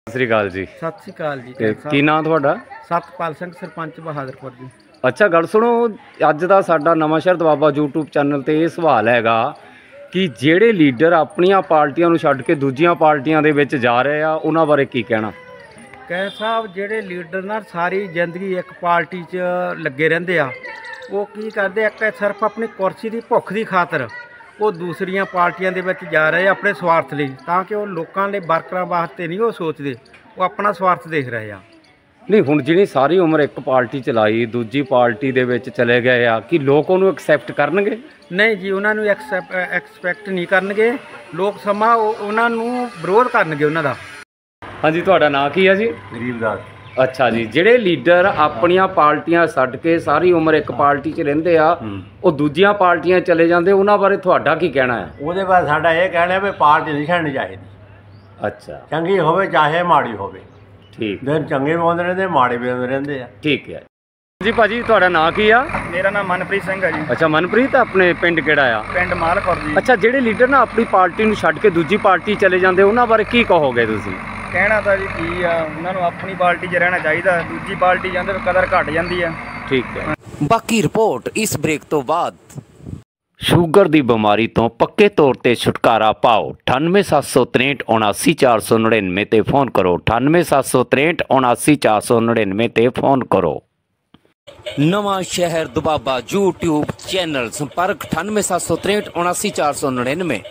ਸਤਿ ਸ੍ਰੀ ਅਕਾਲ ਜੀ। ਸਤਿ ਸ਼੍ਰੀ ਅਕਾਲ ਜੀ। ਤੇ ਕੀ ਨਾਂ ਤੁਹਾਡਾ? ਸਤਪਾਲ ਸਿੰਘ, ਸਰਪੰਚ ਬਹਾਦਰਪੁਰ ਜੀ। ਅੱਛਾ, ਗੱਲ ਸੁਣੋ, ਅੱਜ ਦਾ ਸਾਡਾ ਨਵਾਂਸ਼ਹਿਰ ਦਵਾਬਾ YouTube ਚੈਨਲ ਤੇ ਇਹ ਸਵਾਲ ਹੈਗਾ ਕਿ ਜਿਹੜੇ ਲੀਡਰ ਆਪਣੀਆਂ ਪਾਰਟੀਆਂ ਨੂੰ ਛੱਡ ਕੇ ਦੂਜੀਆਂ ਪਾਰਟੀਆਂ ਦੇ ਵਿੱਚ ਜਾ ਰਹੇ ਆ ਉਹਨਾਂ ਬਾਰੇ ਕੀ ਕਹਿਣਾ? ਕੈਂ ਸਾਹਿਬ, ਜਿਹੜੇ ਲੀਡਰ ਨਾ ਸਾਰੀ ਜ਼ਿੰਦਗੀ ਇੱਕ ਪਾਰਟੀ 'ਚ ਲੱਗੇ ਰਹਿੰਦੇ ਆ, ਉਹ ਕੀ ਕਰਦੇ, ਇੱਕ ਸਿਰਫ ਆਪਣੀ ਕੁਰਸੀ ਦੀ ਭੁੱਖ ਦੀ ਖਾਤਰ ਉਹ ਦੂਸਰੀਆਂ ਪਾਰਟੀਆਂ ਦੇ ਵਿੱਚ ਜਾ ਰਹੇ ਆਪਣੇ ਸਵਾਰਥ ਲਈ, ਤਾਂ ਕਿ ਉਹ ਲੋਕਾਂ ਲਈ ਵਰਕਰਾਂ ਵਾਸਤੇ ਨਹੀਂ ਉਹ ਸੋਚਦੇ, ਉਹ ਆਪਣਾ ਸਵਾਰਥ ਦੇਖ ਰਹੇ ਆ। ਨਹੀਂ, ਹੁਣ ਜਿਹੜੀ ਸਾਰੀ ਉਮਰ ਇੱਕ ਪਾਰਟੀ ਚਲਾਈ ਦੂਜੀ ਪਾਰਟੀ ਦੇ ਵਿੱਚ ਚਲੇ ਗਏ ਆ, ਕਿ ਲੋਕ ਉਹਨੂੰ ਐਕਸੈਪਟ ਕਰਨਗੇ? ਨਹੀਂ ਜੀ, ਉਹਨਾਂ ਨੂੰ ਐਕਸਪੈਕਟ ਨਹੀਂ ਕਰਨਗੇ ਲੋਕ, ਸਮਾਂ ਉਹਨਾਂ ਨੂੰ ਵਿਰੋਧ ਕਰਨਗੇ ਉਹਨਾਂ ਦਾ। ਹਾਂਜੀ, ਤੁਹਾਡਾ ਨਾਂ ਕੀ ਹੈ ਜੀ? ਗਰੀਬਦਾਸ। ਅੱਛਾ ਜੀ, ਜਿਹੜੇ ਲੀਡਰ ਆਪਣੀਆਂ ਪਾਰਟੀਆਂ ਛੱਡ ਕੇ ਸਾਰੀ ਉਮਰ ਇੱਕ ਪਾਰਟੀ 'ਚ ਰਹਿੰਦੇ ਆ, ਉਹ ਦੂਜੀਆਂ ਪਾਰਟੀਆਂ ਚਲੇ ਜਾਂਦੇ, ਉਹਨਾਂ ਬਾਰੇ ਤੁਹਾਡਾ ਕੀ ਕਹਿਣਾ ਹੈ? ਉਹਦੇ ਬਾਅਦ ਸਾਡਾ ਇਹ ਕਹਿਣਾ ਵੀ ਪਾਰਟੀ ਨਹੀਂ ਛੱਡਣੀ ਚਾਹੀਦੀ। ਅੱਛਾ, ਚੰਗੀ ਹੋਵੇ ਚਾਹੇ ਮਾੜੀ ਹੋਵੇ। ਠੀਕ, ਦਿਨ ਚੰਗੇ ਵੀ ਆਉਂਦੇ ਰਹਿੰਦੇ, ਮਾੜੇ ਵੀ ਆਉਂਦੇ ਰਹਿੰਦੇ ਆ। ਠੀਕ ਹੈ ਜੀ। ਭਾਜੀ, ਤੁਹਾਡਾ ਨਾਂ ਕੀ ਆ? ਮੇਰਾ ਨਾਮ ਮਨਪ੍ਰੀਤ ਸਿੰਘ ਹੈ ਜੀ। ਅੱਛਾ, ਮਨਪ੍ਰੀਤ, ਆਪਣੇ ਪਿੰਡ ਕਿਹੜਾ ਆ? ਪਿੰਡ ਮਾਲਪੁਰ ਜੀ। ਅੱਛਾ, ਜਿਹੜੇ ਲੀਡਰ ਨਾ ਆਪਣੀ ਪਾਰਟੀ ਨੂੰ ਛੱਡ ਕੇ ਦੂਜੀ ਪਾਰਟੀ ਚਲੇ ਜਾਂਦੇ, ਉਹਨਾਂ ਬਾਰੇ ਕੀ ਕਹੋਗੇ ਤੁਸੀਂ? ਕਹਿਣਾ ਤਾਂ ਜੀ ਕੀ ਆ, ਉਹਨਾਂ ਨੂੰ ਆਪਣੀ ਪਾਰਟੀ 'ਚ ਰਹਿਣਾ ਚਾਹੀਦਾ, ਦੂਜੀ ਪਾਰਟੀ ਜਾਂਦੇ ਤਾਂ ਕਦਰ ਘਟ ਜਾਂਦੀ ਆ। ਠੀਕ ਹੈ। ਬਾਕੀ ਰਿਪੋਰਟ ਇਸ ਬ੍ਰੇਕ ਤੋਂ ਬਾਅਦ। ਸ਼ੂਗਰ ਦੀ ਬਿਮਾਰੀ ਤੋਂ ਪੱਕੇ ਤੌਰ ਤੇ ਛੁਟਕਾਰਾ ਪਾਓ। 9876379499 ਤੇ ਫੋਨ ਕਰੋ। 9876379499 ਤੇ ਫੋਨ ਕਰੋ। ਨਵਾਂ ਸ਼ਹਿਰ ਦੁਬਾਬਾ YouTube ਚੈਨਲ, ਸੰਪਰਕ 9876379499।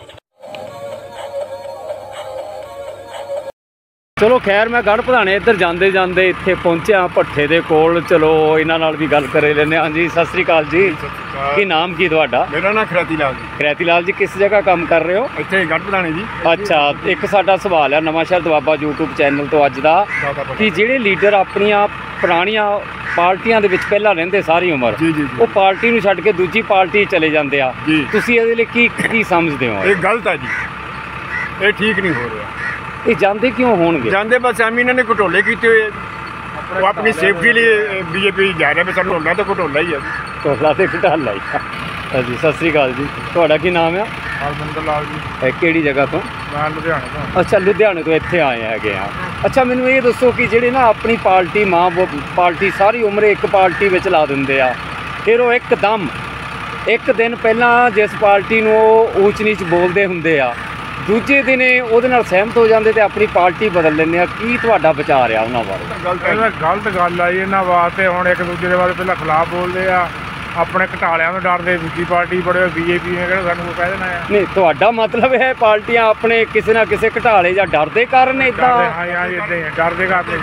ਚਲੋ ਖੈਰ, ਮੈਂ ਗੜ੍ਹ ਪ੍ਰਧਾਨੇ ਇੱਧਰ ਜਾਂਦੇ ਜਾਂਦੇ ਇੱਥੇ ਪਹੁੰਚਿਆ ਭੱਠੇ ਦੇ ਕੋਲ। ਚਲੋ ਇਹਨਾਂ ਨਾਲ ਵੀ ਗੱਲ ਕਰੇ ਲੈਂਦੇ ਹਾਂ। ਹਾਂਜੀ, ਸਤਿ ਸ੍ਰੀ ਅਕਾਲ ਜੀ। ਕੀ ਨਾਮ ਕੀ ਤੁਹਾਡਾ? ਮੇਰਾ ਨਾਮ ਖਰੈਤੀ ਲਾਲ ਜੀ। ਖਰੈਤੀ ਲਾਲ ਜੀ, ਕਿਸ ਜਗ੍ਹਾ ਕੰਮ ਕਰ ਰਹੇ ਹੋ? ਇੱਥੇ ਗੜ੍ਹ ਪ੍ਰਧਾਨੇ ਜੀ। ਅੱਛਾ, ਇੱਕ ਸਾਡਾ ਸਵਾਲ ਹੈ ਨਵਾਂਸ਼ਹਿਰ ਦਵਾਬਾ YouTube ਚੈਨਲ ਤੋਂ ਅੱਜ ਦਾ, ਕਿ ਜਿਹੜੇ ਲੀਡਰ ਆਪਣੀਆਂ ਪੁਰਾਣੀਆਂ ਪਾਰਟੀਆਂ ਦੇ ਵਿੱਚ ਪਹਿਲਾਂ ਰਹਿੰਦੇ ਸਾਰੀ ਉਮਰ, ਉਹ ਪਾਰਟੀ ਨੂੰ ਛੱਡ ਕੇ ਦੂਜੀ ਪਾਰਟੀ ਚਲੇ ਜਾਂਦੇ ਆ, ਤੁਸੀਂ ਇਹਦੇ ਲਈ ਕੀ ਸਮਝਦੇ ਹੋ? ਇਹ ਗਲਤ ਹੈ ਜੀ, ਇਹ ਠੀਕ ਨਹੀਂ ਹੋ ਰਿਹਾ। ਇਹ ਜਾਂਦੇ ਕਿਉਂ ਹੋਣਗੇ? ਜਾਂਦੇ ਬਸ ਐਵੇਂ ਇਹਨਾਂ ਨੇ ਘਟੋਲੇ ਕੀਤੇ ਹੋਏ, ਉਹ ਆਪਣੀ ਸੇਫਟੀ ਲਈ ਬੀਜੇਪੀ ਜਾ ਰਿਹਾ, ਵੀ ਸਾਨੂੰ ਘਟੋਲਾ ਤਾਂ ਘਟੋਲਾ ਹੀ ਹੈ। ਘਟੋਲਾ ਤੇ ਘਟਾਲਾ ਹੀ। ਹਾਂਜੀ, ਸਤਿ ਸ੍ਰੀ ਅਕਾਲ ਜੀ। ਤੁਹਾਡਾ ਕੀ ਨਾਮ ਆ? ਹਰਮਿੰਦਰ ਲਾਲ ਜੀ। ਕਿਹੜੀ ਜਗ੍ਹਾ ਤੋਂ? ਮੈਂ ਲੁਧਿਆਣੇ ਤੋਂ। ਅੱਛਾ, ਲੁਧਿਆਣੇ ਤੋਂ ਇੱਥੇ ਆਏ ਹੈਗੇ ਆ। ਅੱਛਾ, ਮੈਨੂੰ ਇਹ ਦੱਸੋ ਕਿ ਜਿਹੜੇ ਨਾ ਆਪਣੀ ਪਾਰਟੀ ਪਾਰਟੀ ਸਾਰੀ ਉਮਰ ਇੱਕ ਪਾਰਟੀ ਵਿੱਚ ਲਾ ਦਿੰਦੇ ਆ, ਫਿਰ ਉਹ ਇੱਕਦਮ ਇੱਕ ਦਿਨ ਪਹਿਲਾਂ ਜਿਸ ਪਾਰਟੀ ਨੂੰ ਉਹ ਊਚ ਨੀਚ ਬੋਲਦੇ ਹੁੰਦੇ ਆ, ਦੂਜੇ ਦਿਨ ਉਹਦੇ ਨਾਲ ਸਹਿਮਤ ਹੋ ਜਾਂਦੇ ਤੇ ਆਪਣੀ ਪਾਰਟੀ ਬਦਲ ਲੈਂਦੇ ਆ, ਕੀ ਤੁਹਾਡਾ ਵਿਚਾਰ ਆ ਉਹਨਾਂ ਬਾਰੇ? ਗਲਤ ਗੱਲ ਆ ਜੀ ਇਹਨਾਂ ਵਾਸਤੇ। ਹੁਣ ਇੱਕ ਦੂਜੇ ਦੇ ਬਾਰੇ ਪਹਿਲਾਂ ਖਿਲਾਫ ਬੋਲਦੇ ਆ, ਆਪਣੇ ਘਟਾਲਿਆਂ ਤੋਂ ਡਰਦੇ ਦੂਜੀ ਪਾਰਟੀ ਬੜੇ, ਬੀਜੇਪੀ ਨੇ ਕਿਹੜਾ ਸਾਨੂੰ ਕਹਿ ਦੇਣਾ ਆ। ਨਹੀਂ, ਤੁਹਾਡਾ ਮਤਲਬ ਹੈ ਪਾਰਟੀਆਂ ਆਪਣੇ ਕਿਸੇ ਨਾ ਕਿਸੇ ਘਟਾਲੇ ਜਾਂ ਡਰ ਦੇ ਕਾਰਨ ਇੱਦਾਂ? ਹਾਂ, ਇੱਦਾਂ ਡਰਦੇ ਕਰਦੇ।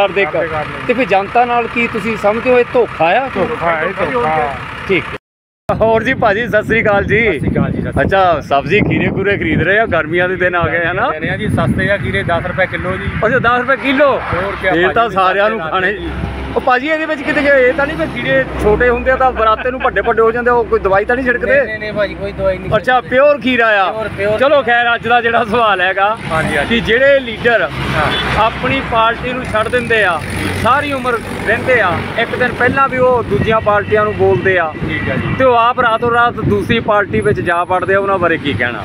ਤੇ ਫਿਰ ਜਨਤਾ ਨਾਲ ਕੀ ਤੁਸੀਂ ਸਮਝਦੇ ਹੋ ਇਹ ਧੋਖਾ ਆ? ਧੋਖਾ ਹੈ, ਧੋਖਾ। ਠੀਕ ਹੈ। ਹੋਰ ਜੀ ਭਾਜੀ, ਸਤਿ ਸ੍ਰੀ ਅਕਾਲ ਜੀ। ਅੱਛਾ, ਸਬਜ਼ੀ ਖੀਰੇ ਖੂਰੇ ਖਰੀਦ ਰਹੇ ਆ, ਗਰਮੀਆਂ ਦੇ ਦਿਨ ਆ ਗਏ ਹਨਾ ਜੀ। ਸਸਤੇ ਆ ਖੀਰੇ, 10 ਰੁਪਏ ਕਿਲੋ ਜੀ। ਅੱਛਾ, 10 ਰੁਪਏ ਕਿਲੋ। ਇਹ ਤਾਂ ਸਾਰਿਆਂ ਨੂੰ ਖਾਣੇ। ਉਹ ਭਾਜੀ, ਇਹਦੇ ਵਿੱਚ ਕਿਤੇ ਇਹ ਤਾਂ ਨਹੀਂ ਵੀ ਕੀੜੇ ਛੋਟੇ ਹੁੰਦੇ ਆ ਤਾਂ ਬਰਾਤੇ ਨੂੰ ਵੱਡੇ ਵੱਡੇ ਹੋ ਜਾਂਦੇ, ਉਹ ਕੋਈ ਦਵਾਈ ਤਾਂ ਨਹੀਂ ਛਿੜਕਦੇ? ਨਹੀਂ ਭਾਜੀ, ਕੋਈ ਦਵਾਈ ਨਹੀਂ। ਅੱਛਾ, ਪਿਓਰ ਖੀਰਾ ਆ। ਚਲੋ ਖੈਰ, ਅੱਜ ਦਾ ਜਿਹੜਾ ਸਵਾਲ ਹੈਗਾ ਕਿ ਜਿਹੜੇ ਲੀਡਰ ਆਪਣੀ ਪਾਰਟੀ ਨੂੰ ਛੱਡ ਦਿੰਦੇ ਆ, ਸਾਰੀ ਉਮਰ ਰਹਿੰਦੇ ਆ, ਇੱਕ ਦਿਨ ਪਹਿਲਾਂ ਵੀ ਉਹ ਦੂਜੀਆਂ ਪਾਰਟੀਆਂ ਨੂੰ ਬੋਲਦੇ ਆ, ਠੀਕ ਹੈ ਜੀ, ਤੇ ਉਹ ਆਪ ਰਾਤੋਂ ਰਾਤ ਦੂਸਰੀ ਪਾਰਟੀ ਵਿੱਚ ਜਾ ਪੜਦੇ ਆ, ਉਹਨਾਂ ਬਾਰੇ ਕੀ ਕਹਿਣਾ?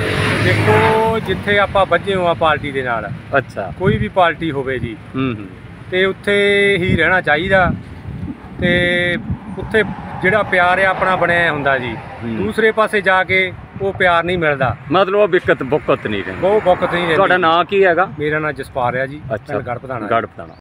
ਦੇਖੋ, ਜਿੱਥੇ ਆਪਾਂ ਬੱਝੇ ਹੋਆ ਪਾਰਟੀ ਦੇ ਨਾਲ, ਅੱਛਾ, ਕੋਈ ਵੀ ਪਾਰਟੀ ਹੋਵੇ ਜੀ, ਤੇ ਉੱਥੇ ਹੀ ਰਹਿਣਾ ਚਾਹੀਦਾ। ਤੇ ਉੱਥੇ ਜਿਹੜਾ ਪਿਆਰ ਆ ਆਪਣਾ ਬਣਿਆ ਹੁੰਦਾ ਜੀ, ਦੂਸਰੇ ਪਾਸੇ ਜਾ ਕੇ ਉਹ ਪਿਆਰ ਨਹੀਂ ਮਿਲਦਾ, ਮਤਲਬ ਉਹ ਬੁੱਕਤ ਨਹੀਂ ਰਹਿੰਦੀ। ਬਹੁਤ ਬੁੱਕਤ ਨਹੀਂ ਰਹਿੰਦੀ। ਤੁਹਾਡਾ ਨਾਂ ਕੀ ਹੈਗਾ? ਮੇਰਾ ਨਾਂ ਜਸਪਾਲ ਆ ਜੀ। ਅੱਛਾ, ਗੜ੍ਹ ਪ੍ਰਧਾਨਾ। ਗੜ੍ਹ ਪ੍ਰਧਾਨਾ।